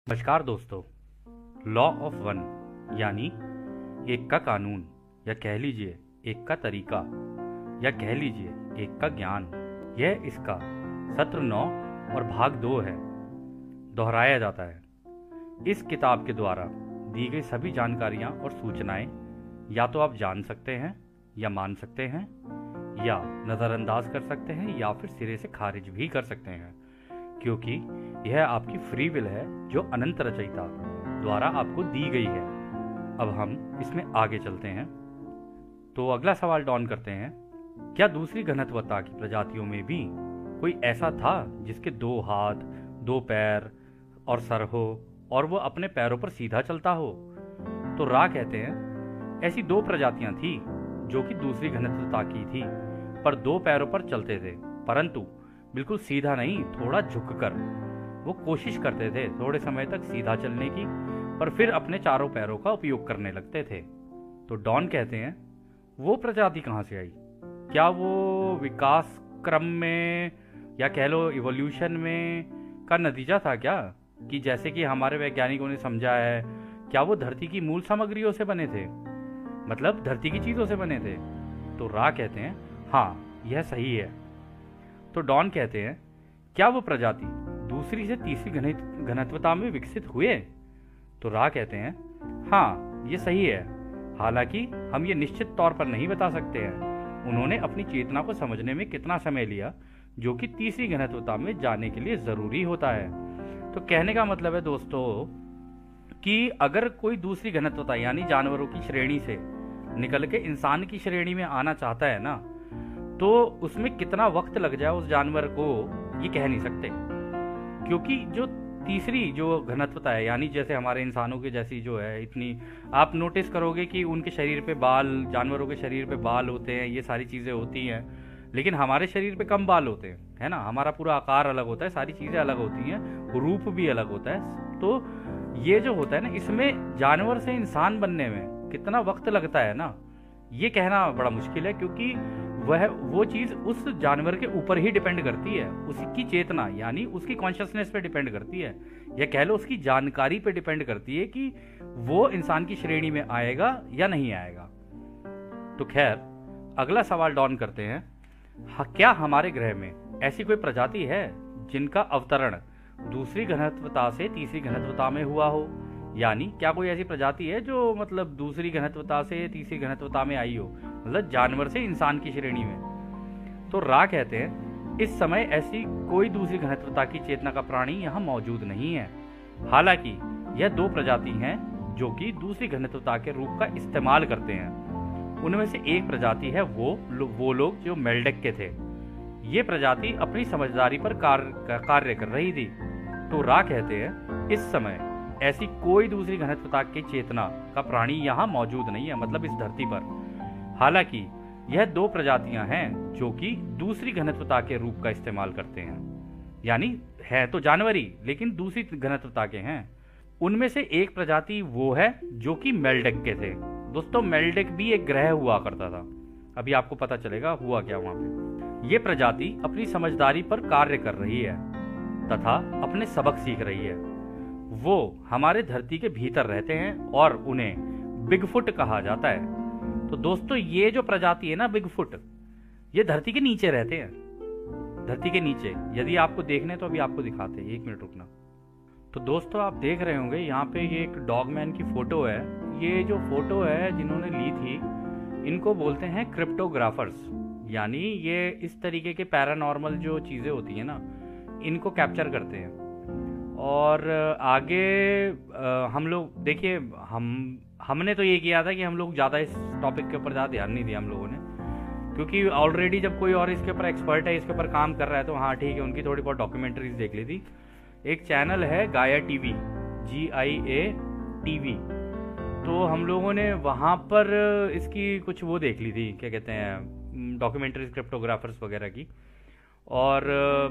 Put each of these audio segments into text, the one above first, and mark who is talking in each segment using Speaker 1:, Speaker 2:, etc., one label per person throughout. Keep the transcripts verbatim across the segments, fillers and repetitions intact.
Speaker 1: नमस्कार दोस्तों। Law of one यानी एक का कानून, या कह लीजिए एक का तरीका, या कह लीजिए एक का ज्ञान, यह इसका सत्र नौ और भाग दो है। दोहराया जाता है। इस किताब के द्वारा दी गई सभी जानकारियां और सूचनाएं या तो आप जान सकते हैं, या मान सकते हैं, या नज़रअंदाज कर सकते हैं, या फिर सिरे से खारिज भी कर सकते हैं, क्योंकि यह आपकी फ्री विल है जो अनंत रचयिता द्वारा आपको दी गई है। अब हम इसमें आगे चलते हैं। तो अगला सवाल डॉन करते हैं, क्या दूसरी घनत्वता की प्रजातियों में भी कोई ऐसा था जिसके दो हाथ, दो पैर और सर हो और वो अपने पैरों पर सीधा चलता हो? तो रा कहते हैं, ऐसी दो प्रजातियां थी जो कि दूसरी घनत्वता की थी, पर दो पैरों पर चलते थे, परंतु बिल्कुल सीधा नहीं, थोड़ा झुककर। वो कोशिश करते थे थोड़े समय तक सीधा चलने की, पर फिर अपने चारों पैरों का उपयोग करने लगते थे। तो डॉन कहते हैं, वो प्रजाति कहाँ से आई? क्या वो विकास क्रम में, या कह लो इवोल्यूशन में का नतीजा था क्या? कि जैसे कि हमारे वैज्ञानिकों ने समझा है, क्या वो धरती की मूल सामग्रियों से बने थे, मतलब धरती की चीजों से बने थे? तो रा कहते हैं, हाँ यह सही है। तो डॉन कहते हैं, क्या वो प्रजाति दूसरी से तीसरी घनत्वता में विकसित हुए? तो रा कहते हैं, हाँ ये सही है, हालांकि हम ये निश्चित तौर पर नहीं बता सकते हैं उन्होंने अपनी चेतना को समझने में कितना समय लिया, जो कि तीसरी घनत्वता में जाने के लिए जरूरी होता है। तो कहने का मतलब है दोस्तों कि अगर कोई दूसरी घनत्वता यानी जानवरों की श्रेणी से निकल के इंसान की श्रेणी में आना चाहता है ना, तो उसमें कितना वक्त लग जाए उस जानवर को ये कह नहीं सकते, क्योंकि जो तीसरी जो घनत्वता है, यानी जैसे हमारे इंसानों की जैसी जो है, इतनी आप नोटिस करोगे कि उनके शरीर पे बाल, जानवरों के शरीर पे बाल होते हैं, ये सारी चीजें होती हैं, लेकिन हमारे शरीर पे कम बाल होते हैं, है ना। हमारा पूरा आकार अलग होता है, सारी चीजें अलग होती हैं, रूप भी अलग होता है। तो ये जो होता है ना, इसमें जानवर से इंसान बनने में कितना वक्त लगता है ना, ये कहना बड़ा मुश्किल है, क्योंकि वह वो चीज उस जानवर के ऊपर ही डिपेंड करती है, उसकी चेतना यानी उसकी कॉन्शियसनेस पे डिपेंड करती है, या कह लो उसकी जानकारी पे डिपेंड करती है कि वो इंसान की श्रेणी में आएगा या नहीं आएगा। तो खैर, अगला सवाल डॉन करते हैं, क्या हमारे ग्रह में ऐसी कोई प्रजाति है जिनका अवतरण दूसरी घनत्वता से तीसरी घनत्वता में हुआ हो? यानी क्या कोई ऐसी प्रजाति है जो मतलब दूसरी घनत्वता से तीसरी घनत्वता में आई हो, मतलब जानवर से इंसान की श्रेणी में? तो रा कहते हैं, इस समय ऐसी कोई दूसरी घनत्वता की चेतना का प्राणी यहाँ मौजूद नहीं है, हालांकि यह दो प्रजाति हैं जो कि दूसरी घनत्वता के रूप का इस्तेमाल करते हैं। उनमें से एक प्रजाति है वो वो लोग जो मेल्डेक के थे। ये प्रजाति अपनी समझदारी पर कार्य कार्य कर रही थी। तो रा कहते हैं, इस समय ऐसी कोई दूसरी घनत्वता की चेतना का प्राणी यहाँ मौजूद नहीं है, मतलब इस धरती पर। हालांकि यह दो प्रजातियां हैं जो कि दूसरी घनत्वता के रूप का इस्तेमाल करते हैं, यानी है तो जानवरी लेकिन दूसरी घनत्वता के हैं। उनमें से एक प्रजाति वो है जो कि मेल्डेक के थे। दोस्तों, मेल्डेक भी एक ग्रह हुआ करता था, अभी आपको पता चलेगा हुआ क्या वहां पे। ये प्रजाति अपनी समझदारी पर कार्य कर रही है तथा अपने सबक सीख रही है। वो हमारे धरती के भीतर रहते हैं और उन्हें बिगफुट कहा जाता है। तो दोस्तों, ये जो प्रजाति है ना बिगफुट, ये धरती के नीचे रहते हैं, धरती के नीचे। यदि आपको देखने तो अभी आपको दिखाते हैं, एक मिनट रुकना। तो दोस्तों, आप देख रहे होंगे यहाँ पे ये एक डॉगमैन की फोटो है। ये जो फोटो है जिन्होंने ली थी, इनको बोलते हैं क्रिप्टोग्राफर्स, यानी ये इस तरीके के पैरानॉर्मल जो चीजें होती है ना, इनको कैप्चर करते हैं। और आगे आ, हम लोग देखिए, हम हमने तो ये किया था कि हम लोग ज़्यादा इस टॉपिक के ऊपर ज़्यादा ध्यान नहीं दिया हम लोगों ने, क्योंकि ऑलरेडी जब कोई और इसके ऊपर एक्सपर्ट है, इसके ऊपर काम कर रहा है, तो हाँ ठीक है, उनकी थोड़ी बहुत डॉक्यूमेंट्रीज देख ली थी। एक चैनल है गाया टीवी, जी आई ए टीवी, तो हम लोगों ने वहाँ पर इसकी कुछ वो देख ली थी, क्या कहते हैं, डॉक्यूमेंट्रीज क्रिप्टोग्राफर्स वगैरह की। और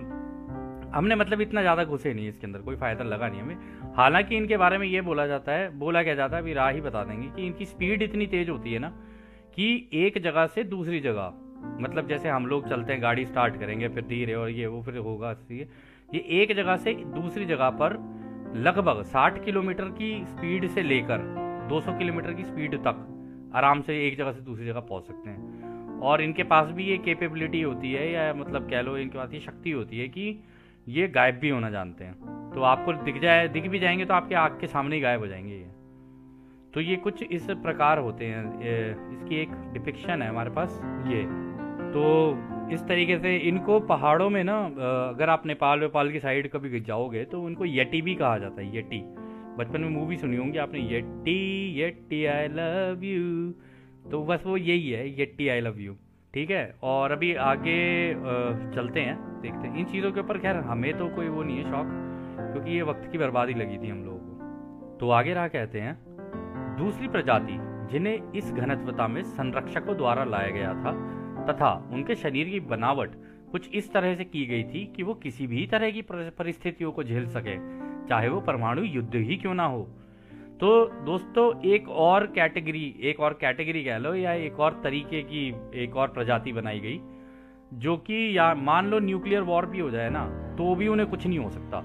Speaker 1: हमने मतलब इतना ज़्यादा घुसे नहीं इसके अंदर, कोई फ़ायदा लगा नहीं हमें। हालांकि इनके बारे में ये बोला जाता है, बोला क्या जाता है, अभी राह ही बता देंगे, कि इनकी स्पीड इतनी तेज होती है ना कि एक जगह से दूसरी जगह, मतलब जैसे हम लोग चलते हैं, गाड़ी स्टार्ट करेंगे, फिर धीरे और ये वो फिर होगा, ये एक जगह से दूसरी जगह पर लगभग साठ किलोमीटर की स्पीड से लेकर दो सौ किलोमीटर की स्पीड तक आराम से एक जगह से दूसरी जगह पहुंच सकते हैं। और इनके पास भी ये कैपेबिलिटी होती है, या मतलब कह लो इनके पास ये शक्ति होती है कि ये गायब भी होना जानते हैं। तो आपको दिख जाए दिख भी जाएंगे तो आपके आँख के सामने ही गायब हो जाएंगे ये। तो ये कुछ इस प्रकार होते हैं। इसकी एक डिपिक्शन है हमारे पास ये। तो इस तरीके से इनको पहाड़ों में ना, अगर आप नेपाल वेपाल की साइड कभी जाओगे तो उनको येटी भी कहा जाता है। येटी, बचपन में मूवी सुनी होंगी आपने, येटी येटी आई लव यू। तो बस वो यही है, येटी आई लव यू। ठीक है, और अभी आगे चलते हैं, देखते हैं इन चीज़ों के ऊपर। खैर हमें तो कोई वो नहीं है शौक, क्योंकि ये वक्त की बर्बादी लगी थी हम लोगों को। तो आगे रहा, कहते हैं दूसरी प्रजाति जिन्हें इस घनत्वता में संरक्षकों द्वारा लाया गया था तथा उनके शरीर की बनावट कुछ इस तरह से की गई थी कि वो किसी भी तरह की परिस्थितियों को झेल सके, चाहे वो परमाणु युद्ध ही क्यों ना हो। तो दोस्तों एक और कैटेगरी एक और कैटेगरी कह लो, या एक और तरीके की एक और प्रजाति बनाई गई, जो कि या मान लो न्यूक्लियर वॉर भी हो जाए ना तो भी उन्हें कुछ नहीं हो सकता।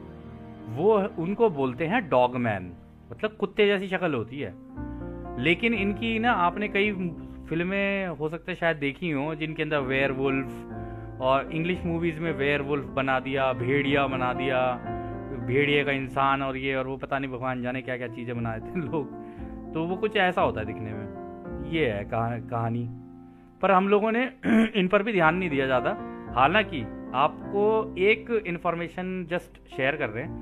Speaker 1: वो उनको बोलते हैं डॉगमैन, मतलब कुत्ते जैसी शक्ल होती है। लेकिन इनकी ना आपने कई फिल्में हो सकता है शायद देखी हो जिनके अंदर वेयरवुल्फ, और इंग्लिश मूवीज में वेयरवुल्फ बना दिया, भेड़िया बना दिया, भेड़िए का इंसान, और ये और वो पता नहीं भगवान जाने क्या क्या चीजें बनाए थे लोग। तो वो कुछ ऐसा होता है दिखने में। ये है कहानी। पर हम लोगों ने इन पर भी ध्यान नहीं दिया जाता। हालांकि आपको एक इंफॉर्मेशन जस्ट शेयर कर रहे हैं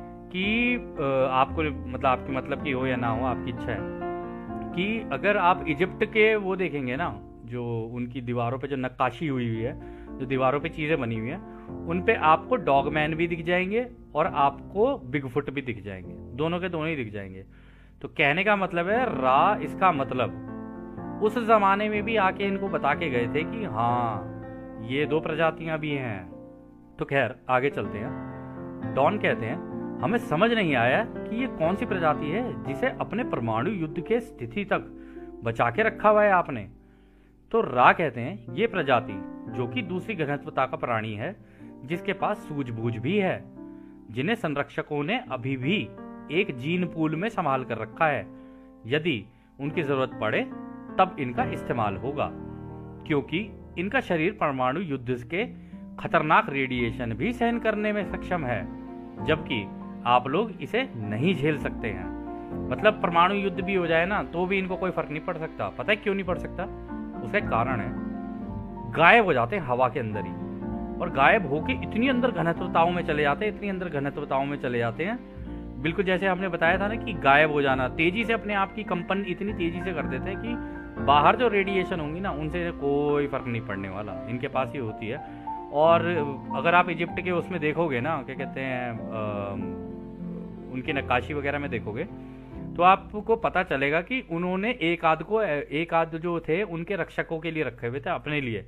Speaker 1: कि आपको मतलब आपकी मतलब की हो या ना हो, आपकी इच्छा है, कि अगर आप इजिप्ट के वो देखेंगे ना, जो उनकी दीवारों पे जो नक्काशी हुई हुई है, जो दीवारों पे चीज़ें बनी हुई हैं, उन पे आपको डॉगमैन भी दिख जाएंगे और आपको बिगफुट भी दिख जाएंगे, दोनों के दोनों ही दिख जाएंगे। तो कहने का मतलब है रा, इसका मतलब उस जमाने में भी आके इनको बता के गए थे कि हाँ ये दो प्रजातियां भी हैं। तो खैर आगे चलते हैं। डॉन कहते हैं हमें समझ नहीं आया कि ये कौन सी प्रजाति है जिसे अपने परमाणु युद्ध के स्थिति तक बचा के रखा हुआ है आपने। तो रा कहते हैं ये प्रजाति जो कि दूसरी घनत्वता का प्राणी है, जिसके पास सूझबूझ भी है, जिन्हें संरक्षकों ने अभी भी एक जीन पूल में संभाल कर रखा है। यदि उनकी जरूरत पड़े तब इनका इस्तेमाल होगा, क्योंकि इनका शरीर परमाणु युद्ध के खतरनाक रेडिएशन भी सहन करने में सक्षम है, जबकि आप लोग इसे नहीं झेल सकते हैं। मतलब परमाणु युद्ध भी हो जाए ना तो भी इनको कोई फर्क नहीं पड़ सकता। पता है क्यों नहीं पड़ सकता? उसका एक कारण है, गायब हो जाते हैं हवा के अंदर ही, और गायब होके इतनी अंदर घनत्वताओं में चले जाते हैं इतनी अंदर घनत्वताओं में चले जाते हैं बिल्कुल जैसे हमने बताया था ना कि गायब हो जाना, तेजी से अपने आप की कंपन इतनी तेजी से कर देते हैं कि बाहर जो रेडिएशन होंगी ना उनसे कोई फर्क नहीं पड़ने वाला, इनके पास ही होती है। और अगर आप इजिप्ट के उसमें देखोगे ना, क्या कहते हैं, आ, उनकी नक्काशी वगैरह में देखोगे तो आपको पता चलेगा कि उन्होंने एक आध को एक आध जो थे उनके रक्षकों के लिए रखे हुए थे, अपने लिए,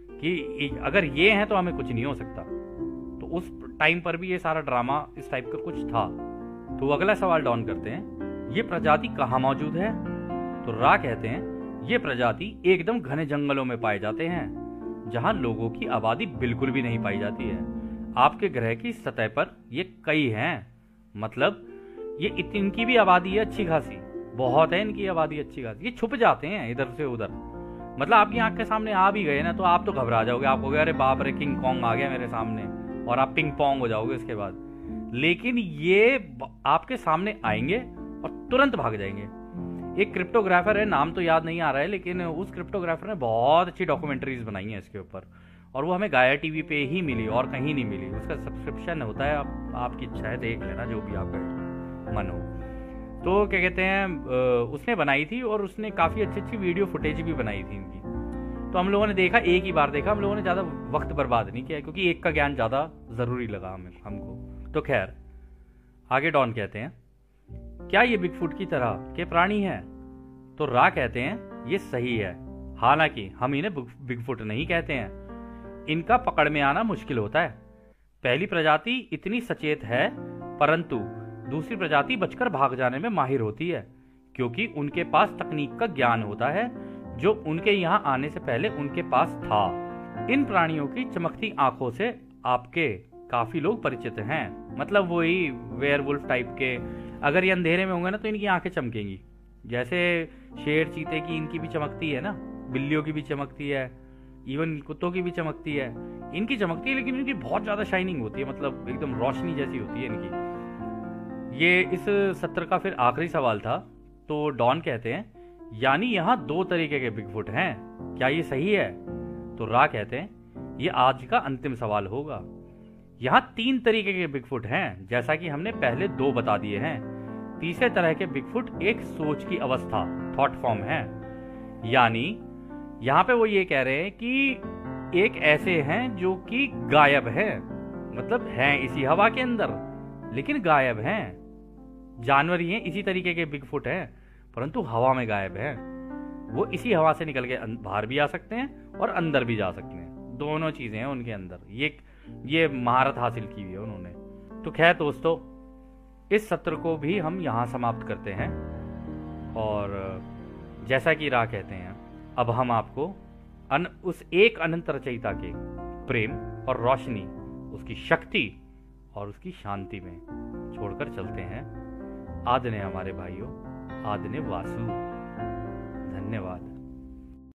Speaker 1: कि अगर ये हैं तो हमें कुछ नहीं हो सकता। तो उस टाइम पर भी ये सारा ड्रामा इस टाइप का कुछ था। तो अगला सवाल डॉन करते हैं, ये प्रजाति कहाँ मौजूद है? तो रा कहते हैं ये प्रजाति एकदम घने जंगलों में पाए जाते हैं, जहां लोगों की आबादी बिल्कुल भी नहीं पाई जाती है। आपके ग्रह की सतह पर ये कई हैं, मतलब ये इनकी भी आबादी है अच्छी खासी, बहुत है इनकी आबादी अच्छी खासी। ये छुप जाते हैं इधर से उधर, मतलब आपकी आंख के सामने आ भी गए ना तो आप तो घबरा जाओगे, आप कहोगे अरे बाप रे किंग कॉन्ग आ गया मेरे सामने, और आप पिंग पोंग हो जाओगे उसके बाद। लेकिन ये आपके सामने आएंगे और तुरंत भाग जाएंगे। एक क्रिप्टोग्राफर है, नाम तो याद नहीं आ रहा है, लेकिन उस क्रिप्टोग्राफर ने बहुत अच्छी डॉक्यूमेंट्रीज बनाई हैं इसके ऊपर, और वो हमें गाया टीवी पे ही मिली और कहीं नहीं मिली। उसका सब्सक्रिप्शन होता है, आप, आपकी इच्छा है देख लेना जो भी आपका मन हो। तो क्या कहते हैं, उसने बनाई थी और उसने काफ़ी अच्छी अच्छी वीडियो फुटेज भी बनाई थी इनकी। तो हम लोगों ने देखा, एक ही बार देखा, हम लोगों ने ज़्यादा वक्त बर्बाद नहीं किया क्योंकि एक का ज्ञान ज़्यादा ज़रूरी लगा हमें हमको। तो खैर आगे डॉन कहते हैं क्या ये बिगफुट की तरह के प्राणी हैं? तो रा कहते हैं ये सही है, हालांकि हम इन्हें बिगफुट नहीं कहते हैं। इनका पकड़ में आना मुश्किल होता है। पहली प्रजाति इतनी सचेत है, परंतु दूसरी प्रजाति बचकर भाग जाने में माहिर होती है, क्योंकि उनके पास तकनीक का ज्ञान होता है जो उनके यहाँ आने से पहले उनके पास था। इन प्राणियों की चमकती आंखों से आपके काफी लोग परिचित हैं। मतलब वही वेयरवुल्फ टाइप के। अगर ये अंधेरे में होंगे ना तो इनकी आंखें चमकेंगी, जैसे शेर चीते की इनकी भी चमकती है ना, बिल्लियों की भी चमकती है, इवन कुत्तों की भी चमकती है। इनकी चमकती है लेकिन इनकी बहुत ज्यादा शाइनिंग होती है, मतलब एकदम रोशनी जैसी होती है इनकी। ये इस सत्र का फिर आखिरी सवाल था। तो डॉन कहते हैं यानी यहाँ दो तरीके के बिगफुट हैं, क्या ये सही है? तो रा कहते हैं ये आज का अंतिम सवाल होगा। यहाँ तीन तरीके के बिगफुट हैं, जैसा कि हमने पहले दो बता दिए हैं। तीसरे तरह के बिगफुट एक सोच की अवस्था, थॉट फॉर्म है। यानी यहाँ पे वो ये कह रहे हैं कि एक ऐसे हैं जो कि गायब हैं, मतलब हैं इसी हवा के अंदर लेकिन गायब हैं। जानवर ही हैं, इसी तरीके के बिगफुट हैं परंतु हवा में गायब हैं। वो इसी हवा से निकल के बाहर भी आ सकते हैं और अंदर भी जा सकते हैं, दोनों चीजें हैं उनके अंदर। ये ये महारत हासिल की हुई है उन्होंने। तो खैर दोस्तों, इस सत्र को भी हम यहाँ समाप्त करते हैं। और जैसा कि रा कहते हैं, अब हम आपको अन, उस एक अनंत रचयिता के प्रेम और रोशनी, उसकी शक्ति और उसकी शांति में छोड़कर चलते हैं। आदने हमारे भाइयों, आदने वासु। धन्यवाद।